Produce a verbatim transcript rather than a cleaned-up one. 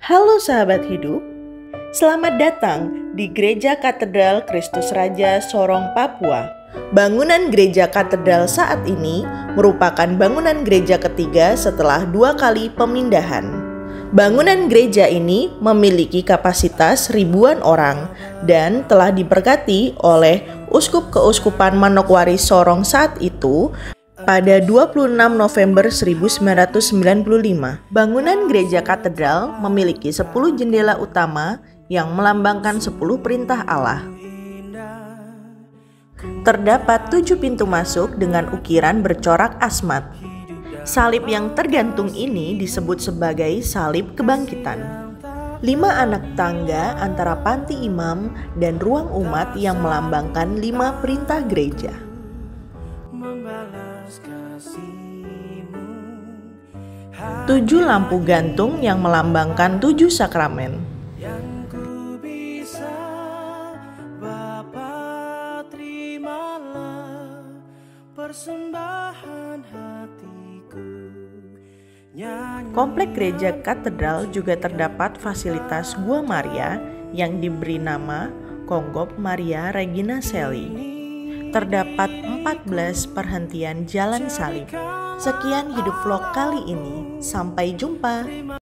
Halo sahabat hidup, selamat datang di Gereja Katedral Kristus Raja Sorong, Papua. Bangunan Gereja Katedral saat ini merupakan bangunan gereja ketiga setelah dua kali pemindahan. Bangunan gereja ini memiliki kapasitas ribuan orang dan telah diberkati oleh Uskup Keuskupan Manokwari Sorong saat itu pada dua puluh enam November seribu sembilan ratus sembilan puluh lima. Bangunan gereja katedral memiliki sepuluh jendela utama yang melambangkan sepuluh perintah Allah. Terdapat tujuh pintu masuk dengan ukiran bercorak asmat. Salib yang tergantung ini disebut sebagai salib kebangkitan. Lima anak tangga antara panti imam dan ruang umat yang melambangkan lima perintah gereja. Tujuh lampu gantung yang melambangkan tujuh sakramen. Komplek gereja katedral juga terdapat fasilitas Gua Maria yang diberi nama Konggop Maria Regina Coeli. Terdapat empat belas perhentian jalan salib. Sekian hidup vlog kali ini. Sampai jumpa.